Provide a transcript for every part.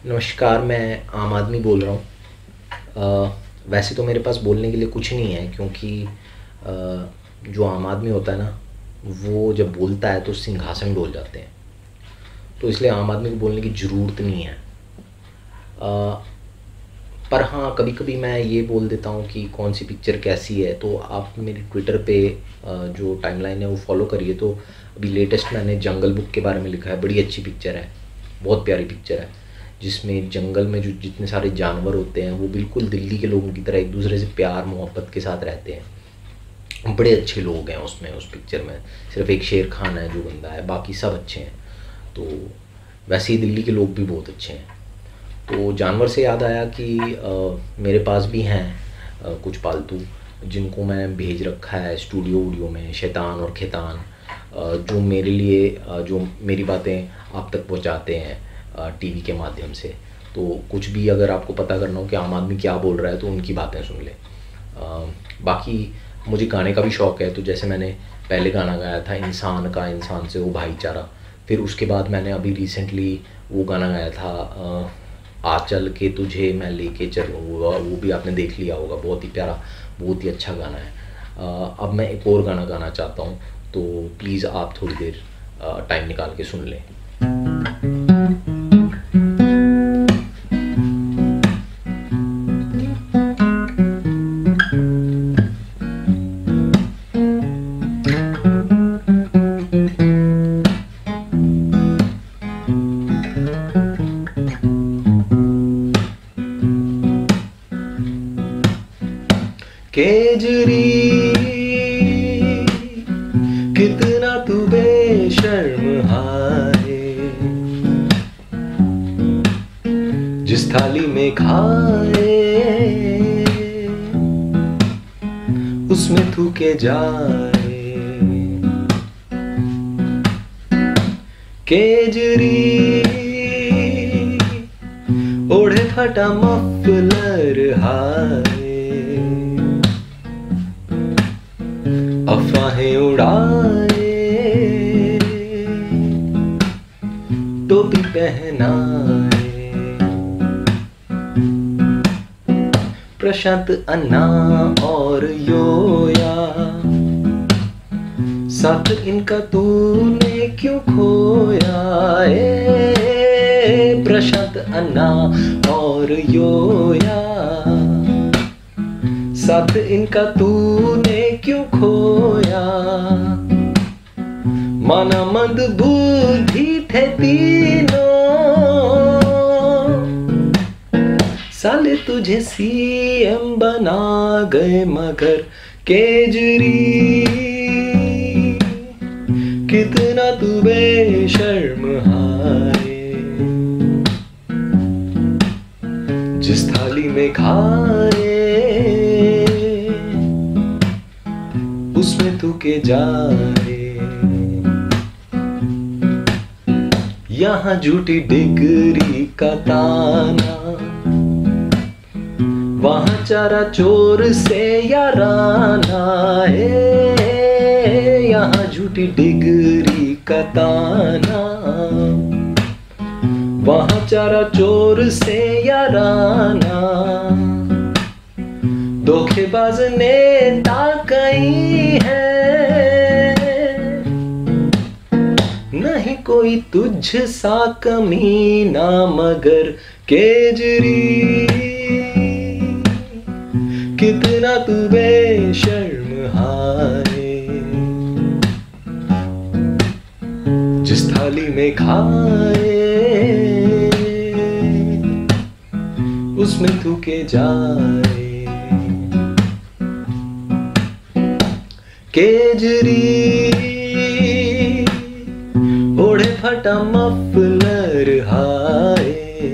नमस्कार, मैं आम आदमी बोल रहा हूँ। वैसे तो मेरे पास बोलने के लिए कुछ नहीं है क्योंकि जो आम आदमी होता है ना, वो जब बोलता है तो सिंहासन डोल जाते हैं। तो इसलिए आम आदमी को बोलने की ज़रूरत नहीं है। अ, पर हाँ, कभी कभी मैं ये बोल देता हूँ कि कौन सी पिक्चर कैसी है। तो आप मेरी ट्विटर पे जो टाइमलाइन है वो फॉलो करिए। तो अभी लेटेस्ट मैंने जंगल बुक के बारे में लिखा है। बड़ी अच्छी पिक्चर है, बहुत प्यारी पिक्चर है, जिसमें जंगल में जो जितने सारे जानवर होते हैं वो बिल्कुल दिल्ली के लोगों की तरह एक दूसरे से प्यार मोहब्बत के साथ रहते हैं। बड़े अच्छे लोग हैं उसमें, उस पिक्चर में। सिर्फ एक शेर खान है जो बंदा है, बाकी सब अच्छे हैं। तो वैसे ही दिल्ली के लोग भी बहुत अच्छे हैं। तो जानवर से याद आया कि मेरे पास भी हैं कुछ पालतू, जिनको मैं भेज रखा है स्टूडियो वूडियो में, शैतान और खैतान, जो मेरे लिए जो मेरी बातें आप तक पहुंचाते हैं टीवी के माध्यम से। तो कुछ भी अगर आपको पता करना हो कि आम आदमी क्या बोल रहा है तो उनकी बातें सुन लें। बाकी मुझे गाने का भी शौक़ है। तो जैसे मैंने पहले गाना गाया था इंसान का इंसान से वो भाईचारा, फिर उसके बाद मैंने अभी रिसेंटली वो गाना गाया था आ चल के तुझे मैं लेके चलूँगा। वो भी आपने देख लिया होगा, बहुत ही प्यारा, बहुत ही अच्छा गाना है। अब मैं एक और गाना गाना चाहता हूँ, तो प्लीज़ आप थोड़ी देर टाइम निकाल के सुन लें। केजरी कितना तू बेशर्म है, जिस थाली में खाए उसमें थूके जाए। केजरी ओढ़े फटा मफलर हाय, अफवाहें उड़ाए टोपी पहनाए। प्रशांत अन्ना और योया, साथ इनका तूने क्यों खोया? प्रशांत अन्ना और योया, साथ इनका तूने क्यों खोया? माना मंद बुद्धि थे तीनों, साले तुझे सीएम बना गए मगर केजरी कितना तू बेशर्म है, जिस थाली में खाए उसमें थूके जाए। यहाँ झूठी डिग्री का ताना, वहाँ चारा चोर से याराना है। यहाँ झूठी डिग्री का ताना, वहाँ चारा चोर से याराना। धोखेबाज नेता कई है, नहीं कोई तुझ सा कमीना मगर केजरी कितना तू बेशर्म है, जिस थाली में खाए उसमें थूके जाए। केजरी ओढ़े फटा मफलर हाय,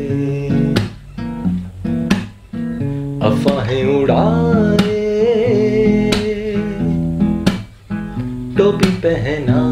अफवाहें उड़ाए टोपी पहना।